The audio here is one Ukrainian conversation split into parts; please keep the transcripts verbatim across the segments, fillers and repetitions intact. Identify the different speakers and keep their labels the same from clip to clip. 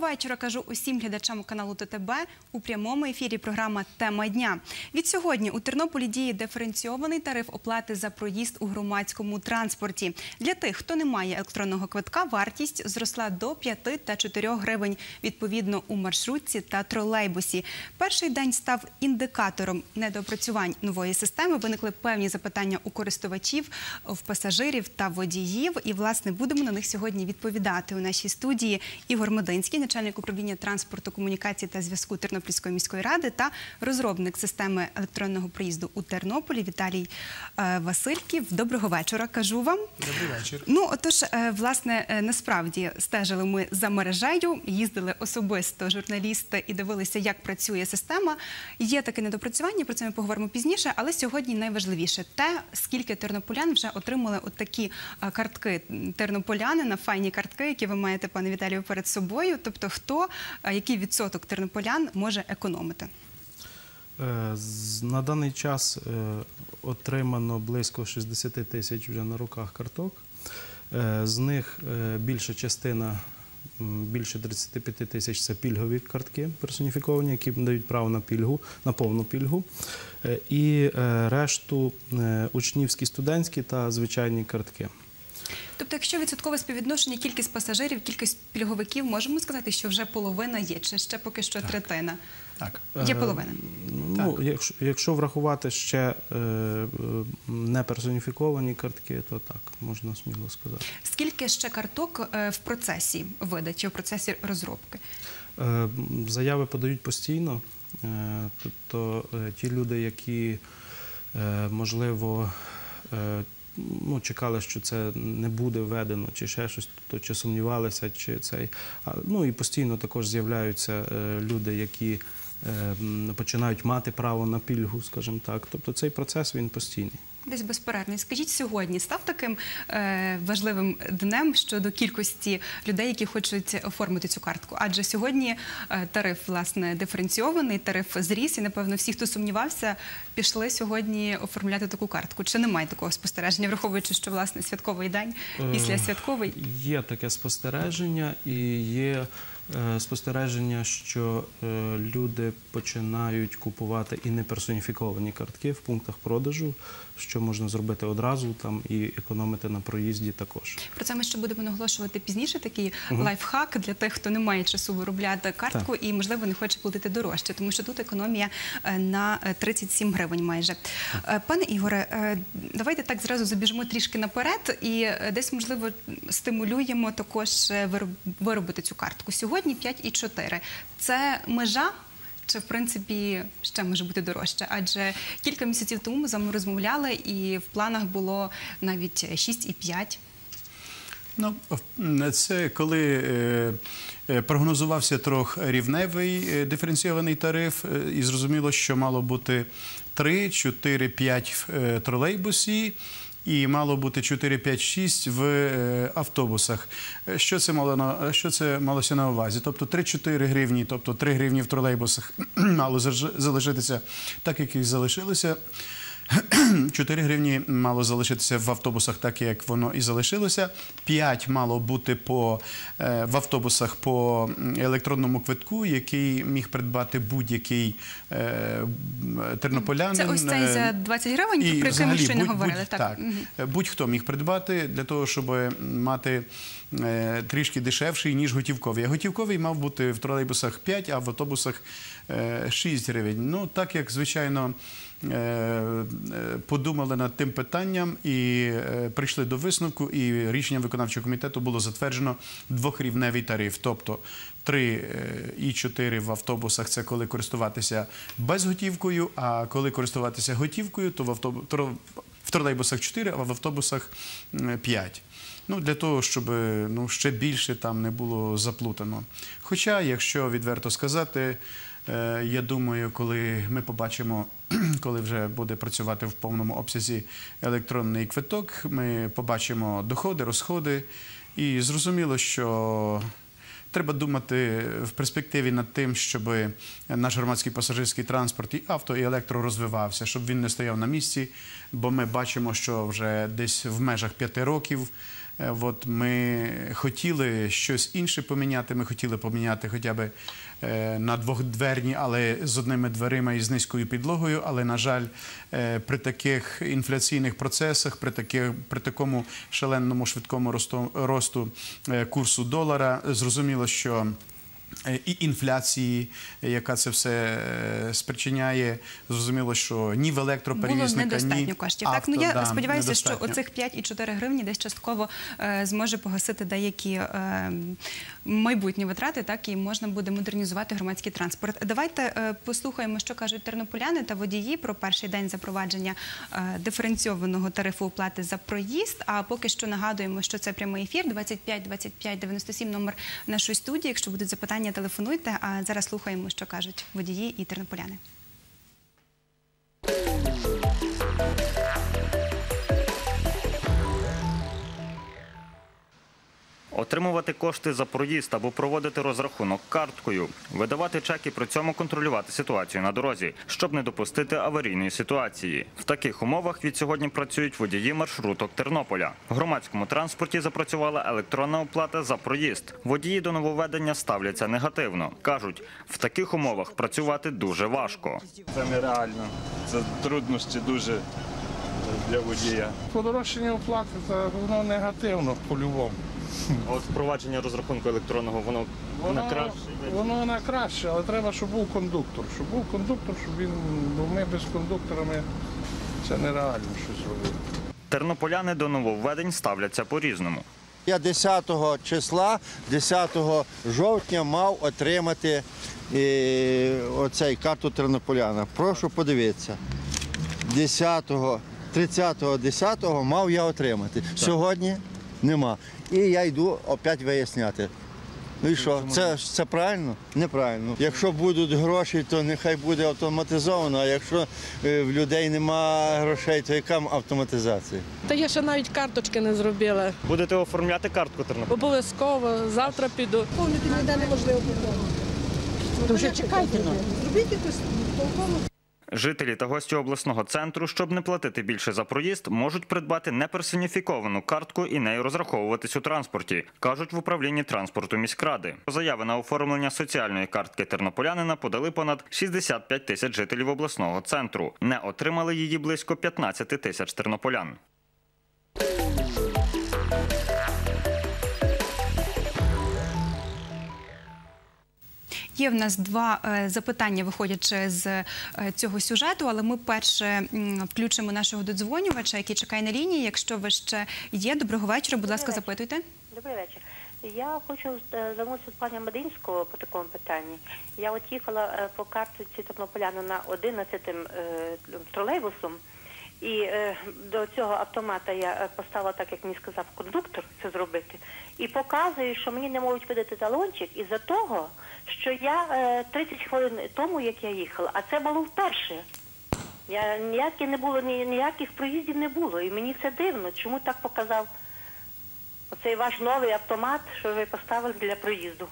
Speaker 1: вечора кажу усім глядачам каналу Т Т Б. У прямому ефірі програма «Тема дня». Відсьогодні у Тернополі діє диференційований тариф оплати за проїзд у громадському транспорті. Для тих, хто не має електронного квитка, вартість зросла до п'яти та чотирьох гривень, відповідно, у маршрутці та тролейбусі. Перший день став індикатором недоопрацювань нової системи. Виникли певні запитання у користувачів, в пасажирів та водіїв. І, власне, будемо на них сьогодні відповідати. У нашій студії Ігор Мединський, начальник управління транспорту, комунікації та зв'язку Тернопільської міської ради та розробник системи електронного проїзду у Тернополі Віталій е, Васильків. Доброго вечора, кажу вам.
Speaker 2: Добрий вечір.
Speaker 1: Ну, отож, е, власне, е, насправді стежили ми за мережею, їздили особисто журналісти і дивилися, як працює система. Є таке недопрацювання, про це ми поговоримо пізніше, але сьогодні найважливіше те, скільки тернополян вже отримали от такі е, картки тернополянина, файні картки, які ви маєте, пане Віталію, перед собою. Тобто, хто, який відсоток тернополян може економити?
Speaker 2: На даний час отримано близько шістдесят тисяч вже на руках карток. З них більша частина, більше тридцять п'ять тисяч – це пільгові картки персоніфіковані, які дають право на пільгу, на повну пільгу. І решту учнівські, студентські та звичайні картки.
Speaker 1: Тобто, якщо відсоткове співвідношення, кількість пасажирів, кількість пільговиків, можемо сказати, що вже половина є, чи ще поки що
Speaker 2: так.
Speaker 1: третина?
Speaker 2: Так.
Speaker 1: Є половина?
Speaker 2: Ну, якщо, якщо врахувати ще е, неперсоніфіковані картки, то так, можна сміло сказати.
Speaker 1: Скільки ще карток е, в процесі видачі, в процесі розробки?
Speaker 2: Е, заяви подають постійно. Е, тобто, е, ті люди, які, е, можливо, е, ну, чекали, що це не буде введено, чи ще щось, то, чи сумнівалися, чи цей. А, ну і постійно також з'являються е, люди, які е, починають мати право на пільгу, скажімо так. Тобто цей процес, він постійний.
Speaker 1: Десь безперервний. Скажіть, сьогодні став таким е, важливим днем щодо кількості людей, які хочуть оформити цю картку? Адже сьогодні е, тариф, власне, диференційований, тариф зріс, і, напевно, всі, хто сумнівався, пішли сьогодні оформляти таку картку. Чи немає такого спостереження, враховуючи, що, власне, святковий день, післясвятковий?
Speaker 2: Е, є таке спостереження, і є е, спостереження, що е, люди починають купувати і неперсоніфіковані картки в пунктах продажу, що можна зробити одразу там і економити на проїзді також.
Speaker 1: Про це ми ще будемо наголошувати пізніше, такий
Speaker 2: угу.
Speaker 1: лайфхак для тих, хто не має часу виробляти картку так. і, можливо, не хоче платити дорожче, тому що тут економія на тридцять сім гривень майже. Так. Пане Ігоре, давайте так зразу забіжимо трішки наперед і десь, можливо, стимулюємо також виробити цю картку. Сьогодні п'ять і чотири. Це межа? Чи, в принципі, ще може бути дорожче? Адже кілька місяців тому ми з вами розмовляли, і в планах було навіть шість і п'ять.
Speaker 3: Ну, це коли е, прогнозувався трьохрівневий е, диференційований тариф, е, і зрозуміло, що мало бути три, чотири, п'ять в тролейбусі, і мало бути чотири, п'ять, шість в е, автобусах. Що це, мало на, що це малося на увазі? Тобто три-чотири гривні, тобто три гривні в тролейбусах мало залишитися так, як і залишилося. чотири гривні мало залишитися в автобусах так, як воно і залишилося. п'ять мало бути по, е, в автобусах по електронному квитку, який міг придбати будь-який е, тернополянин.
Speaker 1: Це ось цей за двадцять гривень,
Speaker 3: і,
Speaker 1: про який ми ще не
Speaker 3: будь,
Speaker 1: говорили.
Speaker 3: Будь,
Speaker 1: так.
Speaker 3: так. Угу. Будь-хто міг придбати для того, щоб мати е, трішки дешевший, ніж готівковий. А готівковий мав бути в тролейбусах п'ять, а в автобусах е, шість гривень. Ну, так як, звичайно, подумали над тим питанням і прийшли до висновку, і рішенням виконавчого комітету було затверджено двохрівневий тариф. Тобто три і чотири в автобусах – це коли користуватися безготівкою, а коли користуватися готівкою, то в, автобус, в тролейбусах чотири, а в автобусах п'ять. Ну, для того, щоб ну, ще більше там не було заплутано. Хоча, якщо відверто сказати, я думаю, коли ми побачимо, коли вже буде працювати в повному обсязі електронний квиток, ми побачимо доходи, розходи, і зрозуміло, що треба думати в перспективі над тим, щоб наш громадський пасажирський транспорт і авто, і електро розвивався, щоб він не стояв на місці, бо ми бачимо, що вже десь в межах п'яти років Е, От ми хотіли щось інше поміняти, ми хотіли поміняти хоча б е, на двохдверні, але з одними дверима і з низькою підлогою, але, на жаль, е, при таких інфляційних процесах, при, таких, при такому шаленому швидкому росту, росту е, курсу долара, зрозуміло, що і інфляції, яка це все спричиняє, зрозуміло, що ні в електроперевізника,
Speaker 1: було недостатньо
Speaker 3: ні
Speaker 1: коштів.
Speaker 3: авто,
Speaker 1: Так, ну я
Speaker 3: да,
Speaker 1: сподіваюся,
Speaker 3: недостатньо.
Speaker 1: що оцих п'ять і чотири гривні десь частково е, зможе погасити деякі е, майбутні витрати, так, і можна буде модернізувати громадський транспорт. Давайте е, послухаємо, що кажуть тернополяни та водії про перший день запровадження е, диференційованого тарифу оплати за проїзд. А поки що нагадуємо, що це прямий ефір двадцять п'ять двадцять п'ять дев'яносто сім номер нашої студії. Якщо будуть запитання, телефонуйте. А зараз слухаємо, що кажуть водії і тернополяни.
Speaker 4: Отримувати кошти за проїзд або проводити розрахунок карткою, видавати чек і при цьому контролювати ситуацію на дорозі, щоб не допустити аварійної ситуації. В таких умовах від сьогодні працюють водії маршруток Тернополя. В громадському транспорті запрацювала електронна оплата за проїзд. Водії до нововведення ставляться негативно. Кажуть, в таких умовах працювати дуже важко.
Speaker 5: Це нереально, це труднощі дуже для водія.
Speaker 6: Подорожчання оплати – це воно негативно по-любому.
Speaker 4: А от впровадження розрахунку електронного, воно, на краще?
Speaker 6: Воно на краще, але треба, щоб був кондуктор. Щоб був кондуктор, щоб він, бо ми без кондуктора, ми, це нереально щось робити.
Speaker 4: Тернополяни до нововведень ставляться по-різному.
Speaker 7: Я десятого числа, десятого жовтня мав отримати е, оцей карту тернополяна. Прошу подивитися. десятого, тридцятого десятого мав я отримати. Сьогодні нема. І я йду опять виясняти. Ну і що? Це, це правильно? Неправильно. Якщо будуть гроші, то нехай буде автоматизовано, а якщо е, в людей нема грошей, то яка автоматизація?
Speaker 8: Та я ще навіть карточки не зробила.
Speaker 4: Будете оформляти картку Тернополя?
Speaker 8: Обов'язково, завтра піду.
Speaker 9: Повністю ніде неможливо поповнити. То вже чекайте, ну. Зробіть якось толково.
Speaker 4: Жителі та гості обласного центру, щоб не платити більше за проїзд, можуть придбати неперсоніфіковану картку і нею розраховуватись у транспорті, кажуть в управлінні транспорту міськради. Заяви на оформлення соціальної картки тернополянина подали понад шістдесят п'ять тисяч жителів обласного центру. Не отримали її близько п'ятнадцять тисяч тернополян.
Speaker 1: Є в нас два е, запитання, виходячи з е, цього сюжету, але ми перше м, включимо нашого додзвонювача, який чекає на лінії. Якщо ви ще є, доброго вечора, будь ласка, запитуйте.
Speaker 10: Добрий вечір. Я хочу е, звернутися до пані Мединського по такому питанні. Я от їхала е, по картці тернополяну на одинадцятим е, тролейбусом, і е, до цього автомата я е, поставила, так як мені сказав кондуктор, це зробити, і показую, що мені не можуть видати талончик із-за того, що я е, тридцять хвилин тому, як я їхала, а це було вперше. Я ніякі не було, ні, ніяких проїздів не було, і мені це дивно, чому так показав оцей ваш новий автомат, що ви поставили для проїзду.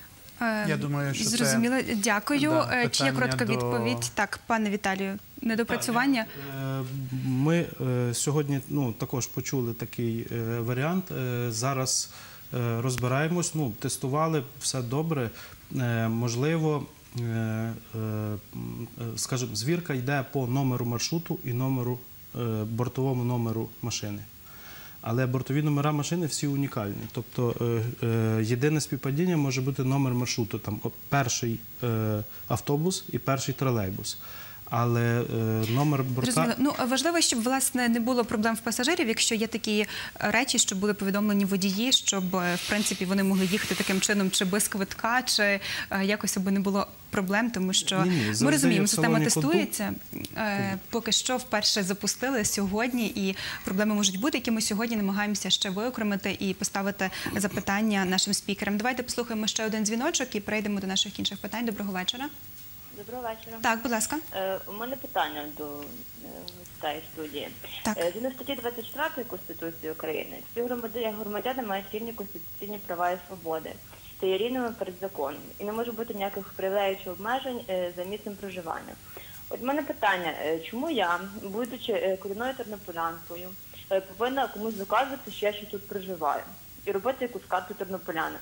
Speaker 3: Я думаю, що це...
Speaker 1: Зрозуміло, дякую.
Speaker 3: Да,
Speaker 1: Чи є коротка
Speaker 3: до...
Speaker 1: відповідь? Так, пане Віталію, недопрацювання?
Speaker 2: Е, Ми е, сьогодні ну, також почули такий е, варіант. Е, Зараз е, розбираємось, ну, тестували, все добре. Е, Можливо, е, е, скажімо, звірка йде по номеру маршруту і номеру, е, бортовому номеру машини. Але бортові номера машини всі унікальні. Тобто е, е, єдине співпадіння може бути номер маршруту. Там перший е, автобус і перший тролейбус. Але е, номер борта...
Speaker 1: Зрозуміло. Ну, важливо, щоб, власне, не було проблем в пасажирів, якщо є такі речі, щоб були повідомлені водії, щоб, в принципі, вони могли їхати таким чином чи без квитка, чи е, якось, аби не було проблем, тому що
Speaker 2: Ні, ні,
Speaker 1: ми розуміємо,
Speaker 2: в
Speaker 1: система
Speaker 2: салоні
Speaker 1: тестується. Е, поки що вперше запустили сьогодні, і проблеми можуть бути, які ми сьогодні намагаємося ще виокремити і поставити запитання нашим спікерам. Давайте послухаємо ще один дзвіночок і перейдемо до наших інших питань. Доброго вечора.
Speaker 10: Доброго вечора.
Speaker 1: Так, будь ласка.
Speaker 10: Е, у мене питання до цієї студії.
Speaker 1: Так.
Speaker 10: Е, згідно статті двадцять четвертої Конституції України, всі громадяни, громадяни мають рівні конституційні права і свободи та є рівними перед законом. І не може бути ніяких привілеїв чи обмежень е, за місцем проживання. От в мене питання, е, чому я, будучи е, корінною тернополянкою,
Speaker 11: е, повинна комусь доказувати, що я ще тут проживаю. І робити якусь карту тернополянина.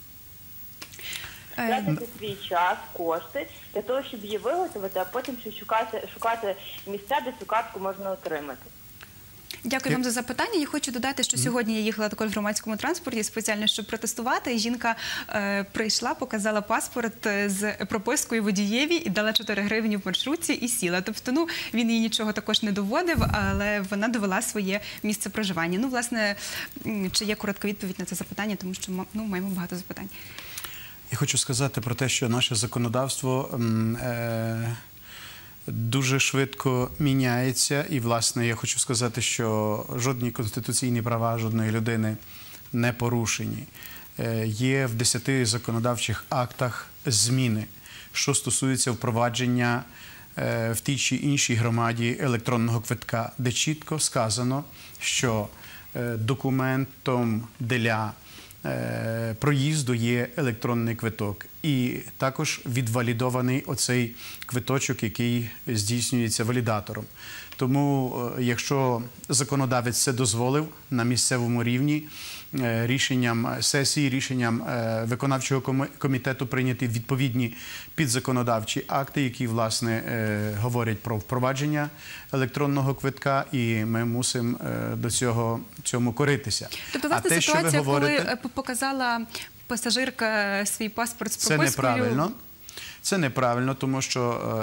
Speaker 11: Тратити свій час, кошти для того, щоб її виготовити, а потім ще шукати, шукати місця, де цю картку можна отримати.
Speaker 1: Дякую вам за запитання. Я хочу додати, що сьогодні я їхала також в громадському транспорті спеціально, щоб протестувати. І жінка е, прийшла, показала паспорт з пропискою водієві і дала чотири гривні в маршрутці і сіла. Тобто, ну, він їй нічого також не доводив, але вона довела своє місце проживання. Ну, власне, чи є коротка відповідь на це запитання, тому що, ну, маємо багато запитань.
Speaker 3: Я хочу сказати про те, що наше законодавство е, дуже швидко міняється. І, власне, я хочу сказати, що жодні конституційні права жодної людини не порушені. Е, є в десяти законодавчих актах зміни, що стосується впровадження е, в тій чи іншій громаді електронного квитка, де чітко сказано, що е, документом для проїзду є електронний квиток. І також відвалідований оцей квиточок, який здійснюється валідатором. Тому, якщо законодавець це дозволив на місцевому рівні, рішенням сесії, рішенням виконавчого комітету прийняті відповідні підзаконодавчі акти, які, власне, говорять про впровадження електронного квитка, і ми мусимо до цього цьому коритися.
Speaker 1: Тобто, власне,
Speaker 3: те,
Speaker 1: ситуація,
Speaker 3: говорите,
Speaker 1: коли показала пасажирка свій паспорт з
Speaker 3: пропискою... Це неправильно. Це неправильно, тому що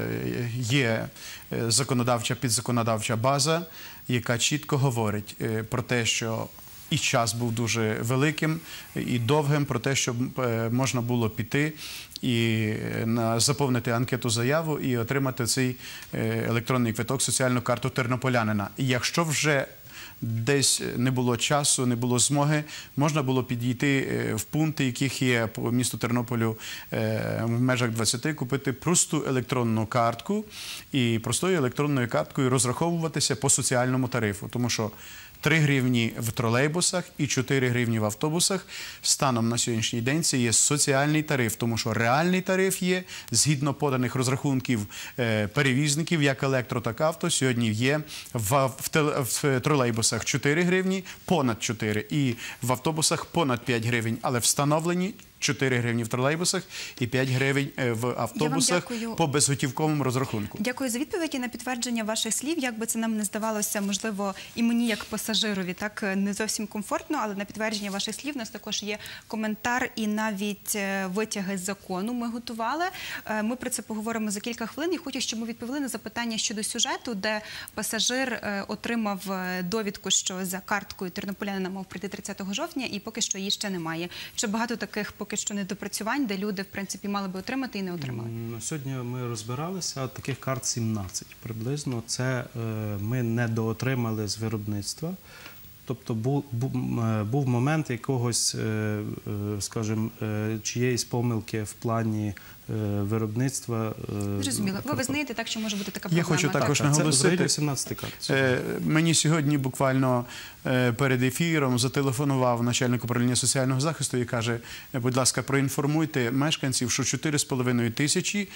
Speaker 3: є законодавча, підзаконодавча база, яка чітко говорить про те, що і час був дуже великим і довгим, про те, щоб можна було піти і заповнити анкету заяву і отримати цей електронний квиток, соціальну карту тернополянина. І якщо вже десь не було часу, не було змоги, можна було підійти в пункти, яких є по місту Тернополю в межах двадцяти, купити просту електронну картку і простою електронною карткою розраховуватися по соціальному тарифу. Тому що три гривні в тролейбусах і чотири гривні в автобусах станом на сьогоднішній день це є соціальний тариф, тому що реальний тариф є, згідно поданих розрахунків перевізників, як електро, так авто, сьогодні є в, в, в тролейбусах чотири гривні, понад чотири, і в автобусах понад п'ять гривень, але встановлені чотири гривні в тролейбусах і п'ять гривень в автобусах по безготівковому розрахунку.
Speaker 1: Дякую за відповідь і на підтвердження ваших слів. Як би це нам не здавалося, можливо, і мені як пасажирові, так не зовсім комфортно, але на підтвердження ваших слів у нас також є коментар і навіть витяги з закону ми готували. Ми про це поговоримо за кілька хвилин. І хочу, щоб ми відповіли на запитання щодо сюжету, де пасажир отримав довідку, що за карткою тернополянина мав прийти тридцятого жовтня і поки що її ще немає. Чи багато таких поки що недопрацювань, де люди, в принципі, мали би отримати і не отримали?
Speaker 2: Сьогодні ми розбиралися, таких карт сімнадцять приблизно. Це ми не доотримали з виробництва. Тобто був, був момент якогось, скажімо, чиєїсь помилки в плані виробництва.
Speaker 1: Зрозуміло. Ви визнаєте так, що може бути така проблема?
Speaker 3: Я хочу також наголосити.
Speaker 2: сімнадцять карт.
Speaker 3: Мені сьогодні буквально перед ефіром зателефонував начальник управління соціального захисту і каже, будь ласка, проінформуйте мешканців, що чотири з половиною тисячі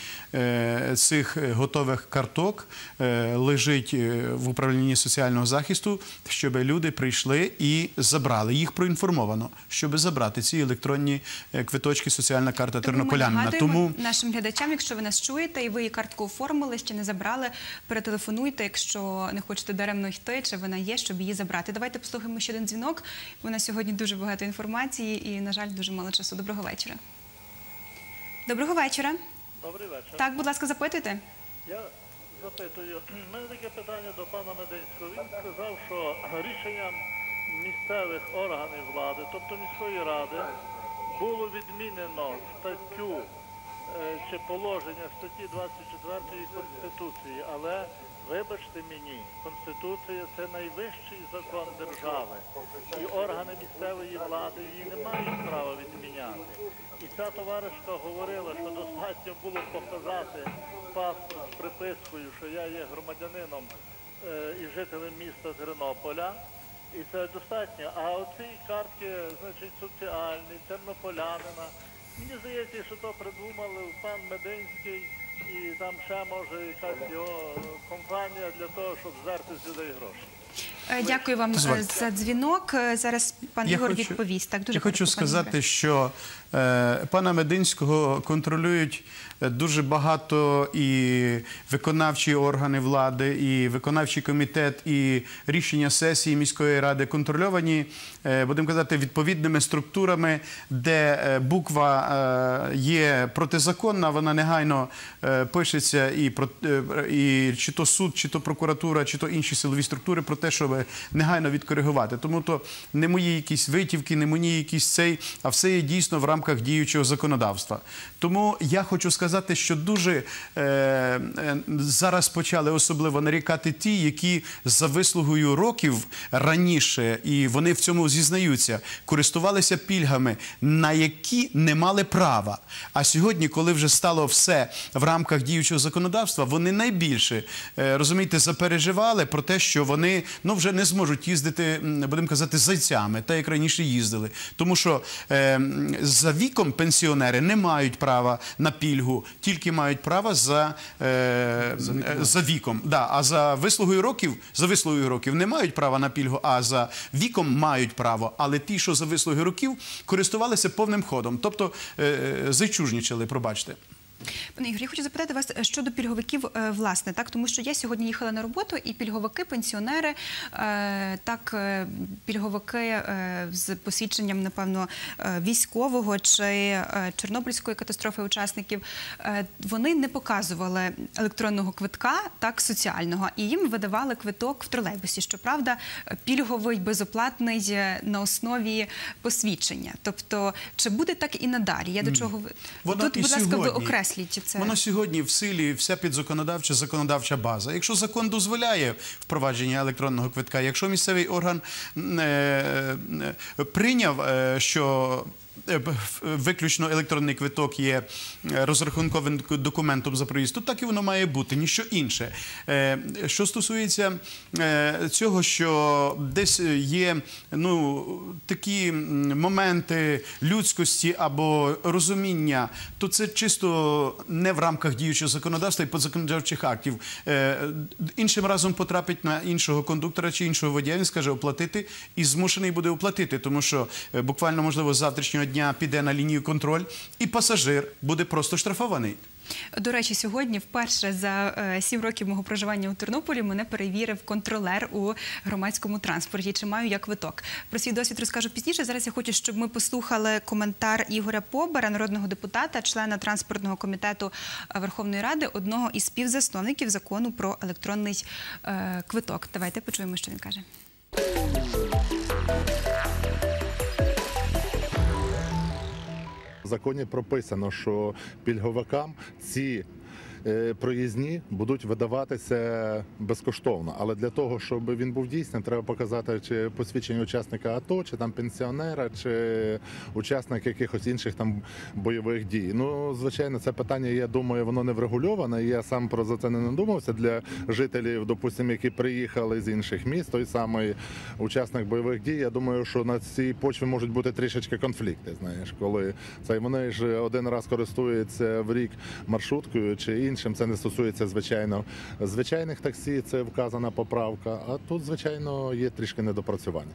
Speaker 3: цих готових карток лежить в управлінні соціального захисту, щоб люди прийшли і забрали. Їх проінформовано, щоб забрати ці електронні квиточки «Соціальна карта тернополянина».
Speaker 1: Тому нашим глядачам, якщо ви нас чуєте і ви її картку оформили, ще не забрали, перетелефонуйте, якщо не хочете даремно йти, чи вона є, щоб її забрати. Давайте послухаємо ще один дзвінок. У нас сьогодні дуже багато інформації і, на жаль, дуже мало часу. Доброго вечора. Доброго вечора.
Speaker 12: Добрий вечір.
Speaker 1: Так, будь ласка, запитуйте.
Speaker 12: Я запитую. У мене таке питання до пана Мединського. Він сказав, що рішенням місцевих органів влади, тобто міської ради, було відмінено статтю чи положення статті двадцять четвертої Конституції, але, вибачте мені, Конституція – це найвищий закон держави, і органи місцевої влади її не мають права відміняти. І ця товаришка говорила, що достатньо було показати паспорт з припискою, що я є громадянином е, і жителем міста Тернополя, і це достатньо. А оці картки, значить, соціальні, тернополянина, мені здається, що то придумали пан Мединський і там ще, може, якась його компанія для того, щоб зверти з людей гроші.
Speaker 1: Е, Дякую вам
Speaker 3: Дозвольте.
Speaker 1: за дзвінок. Е, Зараз пан
Speaker 3: Я
Speaker 1: Ігор
Speaker 3: хочу-
Speaker 1: відповість. Так, дуже
Speaker 3: Я хочу
Speaker 1: коротко, пане
Speaker 3: сказати,
Speaker 1: Ігоре.
Speaker 3: що е, пана Мединського контролюють е, дуже багато і виконавчі органи влади, і виконавчий комітет, і рішення сесії міської ради контрольовані, е, будемо казати, відповідними структурами, де е, буква е, є протизаконна, вона негайно е, пишеться і, про, е, і чи то суд, чи то прокуратура, чи то інші силові структури про те, щоб негайно відкоригувати. Тому то не мої якісь витівки, не мої якісь цей, а все є дійсно в рамках діючого законодавства. Тому я хочу сказати, що дуже е, е, зараз почали особливо нарікати ті, які за вислугою років раніше, і вони в цьому зізнаються, користувалися пільгами, на які не мали права. А сьогодні, коли вже стало все в рамках діючого законодавства, вони найбільше, е, розумієте, запереживали про те, що вони ну, вже не зможуть їздити, м, будемо казати, зайцями, так як раніше їздили. Тому що е, за віком пенсіонери не мають права на пільгу, тільки мають право за, е,
Speaker 2: За віком.
Speaker 3: е, за віком. Да, а за вислугою років, за вислугою років не мають права на пільгу, а за віком мають право. Але ті, що за вислугою років, користувалися повним ходом. Тобто е, зайчужнічали, пробачте.
Speaker 1: Пане Ігор, я хочу запитати вас щодо пільговиків, е, власне, так, тому що я сьогодні їхала на роботу, і пільговики, пенсіонери, е, так, е, пільговики е, з посвідченням, напевно, е, військового чи е, Чорнобильської катастрофи учасників, е, вони не показували електронного квитка, так, соціального, і їм видавали квиток в тролейбусі. Щоправда, пільговий, безоплатний е, на основі посвідчення. Тобто, чи буде так і надалі? Я до чого ви...
Speaker 3: Воно
Speaker 1: Тут,
Speaker 3: і
Speaker 1: будь ласка, ви
Speaker 3: сьогодні.
Speaker 1: окресліть це.
Speaker 3: Воно сьогодні в силі вся підзаконодавча, законодавча база. Якщо закон дозволяє впровадження електронного квитка, якщо місцевий орган е, е, прийняв, е, що е, виключно електронний квиток є розрахунковим документом за проїзд, то так і воно має бути, ніщо інше. Е, що стосується е, цього, що десь є ну, такі моменти людськості або розуміння, то це чисто не в рамках діючого законодавства і підзаконодавчих актів. Е, іншим разом потрапить на іншого кондуктора чи іншого водія, він скаже оплатити і змушений буде оплатити, тому що е, буквально, можливо, з завтрашнього дня піде на лінію контроль і пасажир буде просто штрафований.
Speaker 1: До речі, сьогодні вперше за е, сім років мого проживання у Тернополі мене перевірив контролер у громадському транспорті, чи маю я квиток. Про свій досвід розкажу пізніше. Зараз я хочу, щоб ми послухали коментар Ігоря Побера, народного депутата, члена транспортного комітету Верховної Ради, одного із співзасновників закону про електронний е, квиток. Давайте почуємо, що він каже.
Speaker 13: В законі прописано, що пільговикам ці е, проїзні будуть видаватися безкоштовно. Але для того, щоб він був дійсним, треба показати чи посвідчення учасника АТО, чи там пенсіонера, чи учасник якихось інших там бойових дій. Ну, звичайно, це питання, я думаю, воно не врегульоване. Я сам про це не надумався. Для жителів, допустимо, які приїхали з інших міст, той самий учасник бойових дій, я думаю, що на цій почві можуть бути трішечки конфлікти, знаєш, коли це вони ж один раз користуються в рік маршруткою чи іншим, це не стосується, звичайно, звичайних таксі, це вказана поправка, а тут, звичайно, є трішки недопрацювання.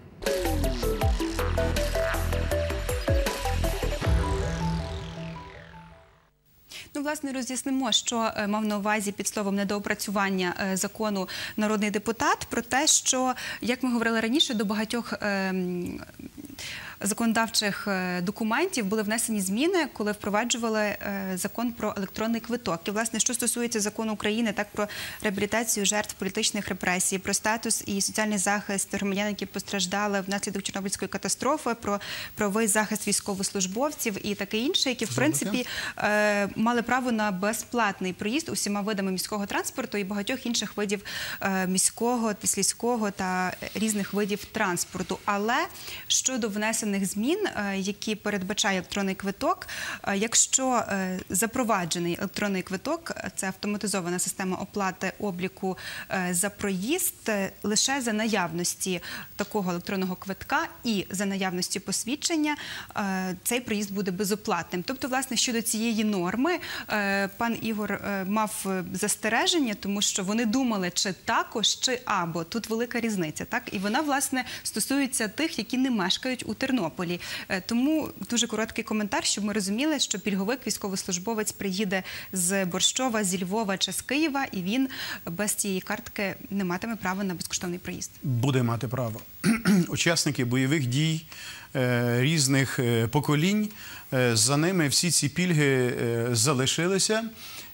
Speaker 1: Ну, власне, роз'яснимо, що е, мав на увазі під словом недоопрацювання е, закону народний депутат, про те, що, як ми говорили раніше, до багатьох е, м, законодавчих е, документів були внесені зміни, коли впроваджували е, закон про електронний квиток. І, власне, що стосується закону України, так про реабілітацію жертв політичних репресій, про статус і соціальний захист громадян, які постраждали внаслідок Чорнобильської катастрофи, про правовий захист військовослужбовців і таке інше, які, в принципі, е, мали право на безплатний проїзд усіма видами міського транспорту і багатьох інших видів е, міського, слізького та різних видів транспорту. Але щодо внесення внесених змін, е, які передбачає електронний квиток. Е, Якщо е, запроваджений електронний квиток, це автоматизована система оплати обліку е, за проїзд, е, лише за наявності такого електронного квитка і за наявності посвідчення е, цей проїзд буде безоплатним. Тобто, власне, щодо цієї норми, е, пан Ігор е, мав застереження, тому що вони думали, чи також, чи або. Тут велика різниця, так? І вона, власне, стосується тих, які не мешкають у Тернополі. Е, Тому дуже короткий коментар, щоб ми розуміли, що пільговик, військовослужбовець приїде з Борщова, зі Львова чи з Києва, і він без цієї картки не матиме права на безкоштовний проїзд.
Speaker 3: Буде мати право. Учасники бойових дій е, різних е, поколінь, е, за ними всі ці пільги е, залишилися.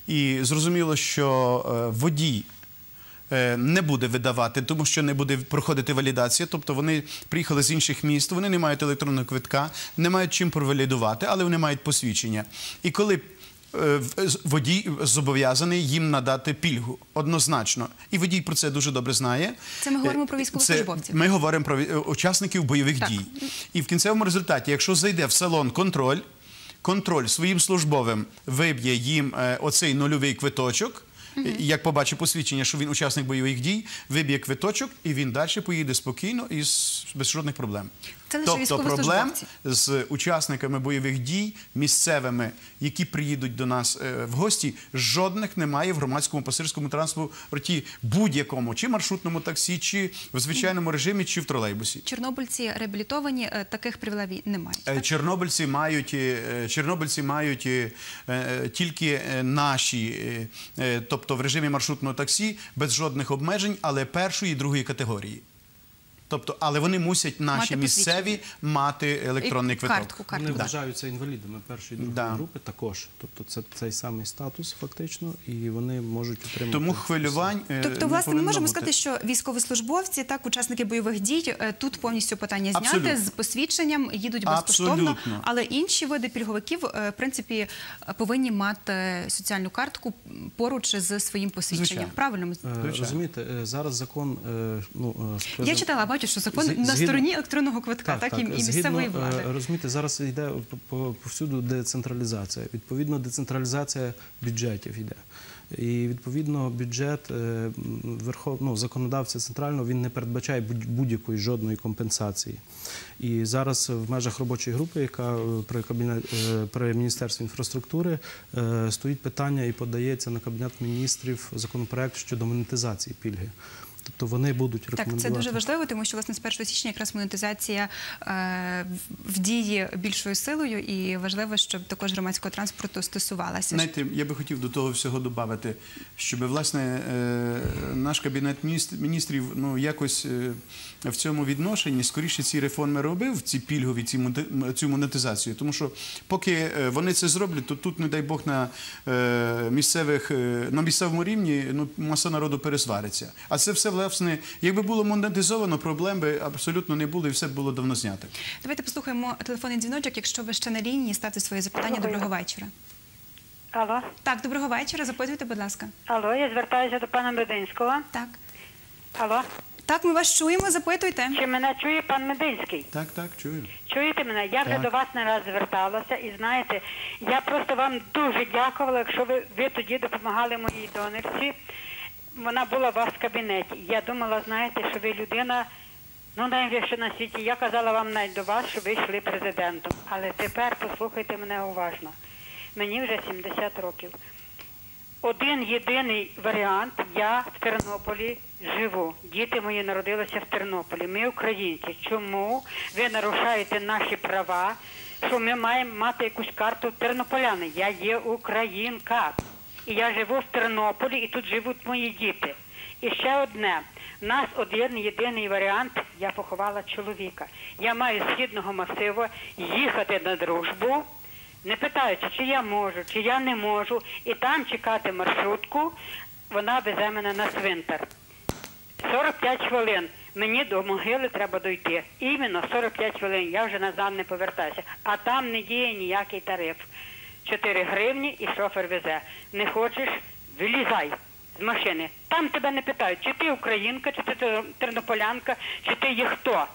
Speaker 3: І зрозуміло, що е, водій е, не буде видавати, тому що не буде проходити валідація. Тобто вони приїхали з інших міст, вони не мають електронного квитка, не мають чим провалідувати, але вони мають посвідчення. І коли е, водій зобов'язаний їм надати пільгу, однозначно. І водій про це дуже добре знає.
Speaker 1: Це ми говоримо про військовослужбовців.
Speaker 3: Ми говоримо про учасників бойових
Speaker 1: Так.
Speaker 3: дій. І в кінцевому результаті, якщо зайде в салон контроль, контроль своїм службовим виб'є їм е, оцей нульовий квиточок, mm-hmm. як побачить посвідчення, що він учасник бойових дій, виб'є квиточок, і він далі поїде спокійно і з, без жодних проблем.
Speaker 1: Це лише
Speaker 3: Тобто проблем
Speaker 1: військовослужбовці.
Speaker 3: з учасниками бойових дій, місцевими, які приїдуть до нас е, в гості, жодних немає в громадському пасажирському транспорті будь-якому, чи маршрутному таксі, чи в звичайному режимі, чи в тролейбусі.
Speaker 1: Чорнобильці реабілітовані, е, таких привілеїв не мають.
Speaker 3: Е,
Speaker 1: так?
Speaker 3: Чорнобильці мають, е, чорнобильці мають е, е, тільки е, наші, е, е, тобто в режимі маршрутного таксі, без жодних обмежень, але першої і другої категорії. Тобто, але вони мусять, наші
Speaker 1: Мати
Speaker 3: місцеві, мати електронний
Speaker 1: І
Speaker 3: квиток.
Speaker 1: картку, картку.
Speaker 2: Вони
Speaker 1: Да.
Speaker 2: вважаються інвалідами першої і другої
Speaker 3: Да.
Speaker 2: групи також. Тобто це цей самий статус фактично, і вони можуть отримати.
Speaker 3: Тому хвилювань е,
Speaker 1: Тобто,
Speaker 3: не
Speaker 1: власне, ми
Speaker 3: повинно
Speaker 1: можемо
Speaker 3: бути.
Speaker 1: сказати, що військовослужбовці, так, учасники бойових дій, е, тут повністю питання зняти,
Speaker 3: Абсолютно.
Speaker 1: з посвідченням, їдуть безкоштовно,
Speaker 3: Абсолютно.
Speaker 1: але інші види пільговиків, е, в принципі, е, повинні мати соціальну картку поруч з своїм посвідченням.
Speaker 3: Звичайно.
Speaker 1: Правильно?
Speaker 2: Е, Розумієте, е, зараз закон, е, ну, е, з
Speaker 1: Я
Speaker 2: приводу-
Speaker 1: читала, бачу, що закон
Speaker 2: Згідно-
Speaker 1: на стороні електронного квитка, так, і, і місцевої
Speaker 2: Згідно,
Speaker 1: влади.
Speaker 2: е, розумієте, зараз йде по- по- повсюду децентралізація. Відповідно, децентралізація бюджетів йде. І, відповідно, бюджет е, верхов, ну, законодавця центрального, він не передбачає будь- будь-якої жодної компенсації. І зараз в межах робочої групи, яка е, при, кабінет, е, при Міністерстві інфраструктури, е, стоїть питання і подається на Кабінет міністрів законопроект щодо монетизації пільги. Тобто вони будуть
Speaker 1: Так,
Speaker 2: рекомендувати.
Speaker 1: це дуже важливо, тому що, власне, з першого січня якраз монетизація е, в дії більшою силою, і важливо, щоб також громадського транспорту стосувалася.
Speaker 3: Знаєте, я би хотів до того всього додати, щоб, власне, е, наш Кабінет міністр- міністрів, ну, якось е, в цьому відношенні скоріше ці реформи робив, ці пільгові, ці монти- цю монетизацію. Тому що поки е, вони це зроблять, то тут, не дай Бог, на е, місцевих, е, на місцевому рівні, ну, маса народу пересвариться. А це все, власне, якби було монетизовано, проблем би абсолютно не було і все б було давно знято.
Speaker 1: Давайте послухаємо телефонний дзвіночок. Якщо ви ще на лінії, ставте свої запитання. Доброго вечора.
Speaker 10: Алло.
Speaker 1: Так, доброго вечора. Запитуйте, будь ласка.
Speaker 10: Алло, я звертаюся до пана Мединського.
Speaker 1: Так.
Speaker 10: Алло.
Speaker 1: Так, ми вас чуємо, запитуйте.
Speaker 10: Чи мене чує пан Мединський?
Speaker 3: Так, так, чую.
Speaker 10: Чуєте мене? Я вже
Speaker 3: Так.
Speaker 10: до вас не раз зверталася, і знаєте, я просто вам дуже дякувала, якщо ви, ви тоді допомагали моїй донечці. Вона була у вас в кабінеті. Я думала, знаєте, що ви людина, ну, найвища на світі. Я казала вам навіть до вас, що ви йшли президентом. Але тепер послухайте мене уважно. Мені вже сімдесят років. Один єдиний варіант. Я в Тернополі живу. Діти мої народилися в Тернополі. Ми українці. Чому ви нарушаєте наші права, що ми маємо мати якусь карту тернополяни? Я є українка. І я живу в Тернополі, і тут живуть мої діти. І ще одне. У нас один єдиний варіант. Я поховала чоловіка. Я маю з східного масиву їхати на Дружбу, не питаючи, чи я можу, чи я не можу, і там чекати маршрутку, вона везе мене на цвинтар. сорок п'ять хвилин. Мені до могили треба дойти. Іменно сорок п'ять хвилин. Я вже назад не повертаюся. А там не діє ніякий тариф. чотири гривні і шофер везе. Не хочеш – вилізай з машини. Там тебе не питають, чи ти українка, чи ти тернополянка, чи ти є хто.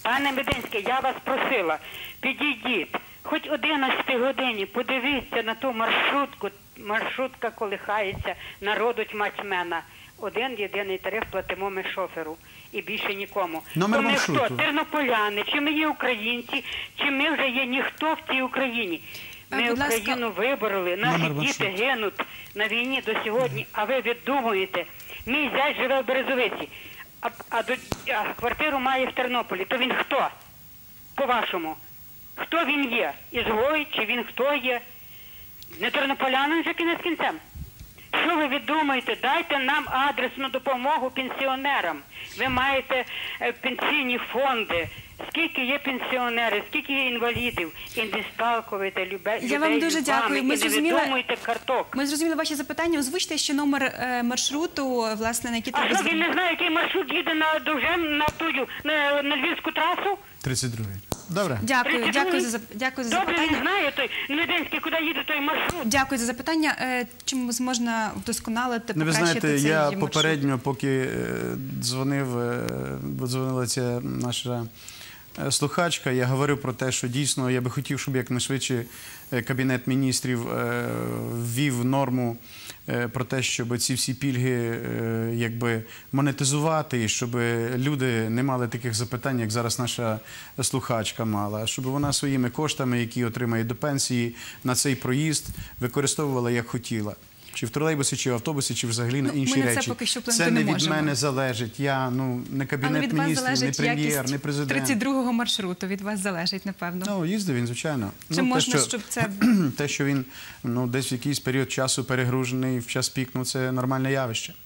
Speaker 14: Пане Мединський, я вас просила, підійдіть, хоч одинадцятій годині, подивіться на ту маршрутку, маршрутка колихається, народу тьмачмена. Один єдиний тариф платимо ми шоферу і більше нікому.
Speaker 3: Номер
Speaker 14: То ми
Speaker 3: маршруту.
Speaker 14: хто? Тернополяни, чи ми є українці, чи ми вже є ніхто в цій Україні. Ми
Speaker 1: Будь ласка.
Speaker 14: Україну вибороли, наші
Speaker 3: Номер
Speaker 14: діти
Speaker 3: маршруту.
Speaker 14: гинуть на війні до сьогодні, а ви віддумуєте, мій зять живе в Березовиці, а, а, до, а квартиру має в Тернополі. То він хто? По-вашому? Хто він є? Ізгой, чи він хто є? Не тернополянин вже кінець кінцем. Що ви віддумаєте? Дайте нам адресну допомогу пенсіонерам. Ви маєте е, пенсійні фонди. Скільки є пенсіонерів, скільки є інвалідів. І не сталкуєте любе, людей
Speaker 1: Я вам дуже
Speaker 14: з вами,
Speaker 1: дякую. Ми
Speaker 14: і не
Speaker 1: зрозуміли,
Speaker 14: віддумуйте карток.
Speaker 1: ми зрозуміли ваші запитання. Озвучте ще номер е, маршруту, власне, на який
Speaker 14: А
Speaker 1: треба
Speaker 14: що, він не знає, який маршрут їде на Довжем, на тую, на, на Львівську трасу?
Speaker 3: тридцять другий. Добре.
Speaker 1: Дякую, дякую за, зап- дякую за
Speaker 14: Добре, він
Speaker 1: запитання.
Speaker 14: знає той Мединський, куди їде той маршрут.
Speaker 1: Дякую за запитання. Е, Чим можна вдосконалити,
Speaker 3: Ну, ви
Speaker 1: покращити
Speaker 3: знаєте,
Speaker 1: цей
Speaker 3: я
Speaker 1: маршрут?
Speaker 3: попередньо, поки е, дзвонив, е, бо дзвонила ця наша е, слухачка, я говорив про те, що дійсно я би хотів, щоб якнайшвидше е, Кабінет міністрів е, ввів норму е, про те, щоб ці всі пільги е, якби монетизувати, і щоб люди не мали таких запитань, як зараз наша слухачка мала, щоб вона своїми коштами, які отримає до пенсії, на цей проїзд використовувала як хотіла. Чи в тролейбусі, чи в автобусі, чи взагалі на
Speaker 1: Ну,
Speaker 3: інші
Speaker 1: ми на це
Speaker 3: речі.
Speaker 1: поки що вплинути
Speaker 3: Це
Speaker 1: не
Speaker 3: не від
Speaker 1: можемо.
Speaker 3: мене залежить. Я ну не
Speaker 1: Але
Speaker 3: Кабінет
Speaker 1: від вас
Speaker 3: міністрів, не
Speaker 1: залежить
Speaker 3: прем'єр,
Speaker 1: якість
Speaker 3: не президент.
Speaker 1: тридцять другого маршруту. Від вас залежить, напевно.
Speaker 3: Ну, їздив він, звичайно.
Speaker 1: Чи
Speaker 3: Ну,
Speaker 1: можна,
Speaker 3: те, що,
Speaker 1: щоб це...
Speaker 3: те, що він ну, десь в якийсь період часу перегружений, в час пік, ну, це нормальне явище.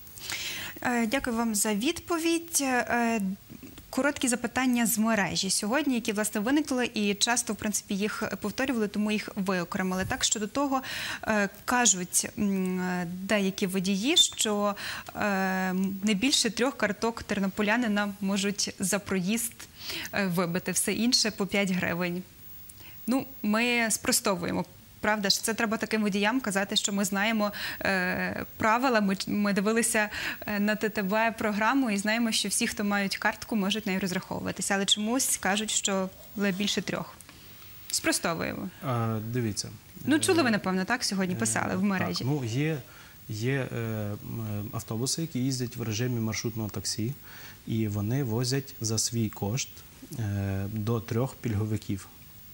Speaker 1: Е, Дякую вам за відповідь. Е, Короткі запитання з мережі сьогодні, які, власне, виникли, і часто, в принципі, їх повторювали, тому їх виокремили. Так, щодо того, е, кажуть м, деякі водії, що е, не більше трьох карток тернополянина можуть за проїзд е, вибити, все інше по п'ять гривень. Ну, ми спростовуємо. Правда ж, це треба таким водіям казати, що ми знаємо е, правила, ми, ми дивилися е, на ТТБ програму і знаємо, що всі, хто мають картку, можуть нею розраховуватися. Але чомусь кажуть, що більше трьох. Спростовуємо.
Speaker 2: А, дивіться.
Speaker 1: Ну, чули ви, напевно, так сьогодні писали в мережі?
Speaker 2: Так, ну, є, є е, м, автобуси, які їздять в режимі маршрутного таксі, і вони возять за свій кошт е, до трьох пільговиків.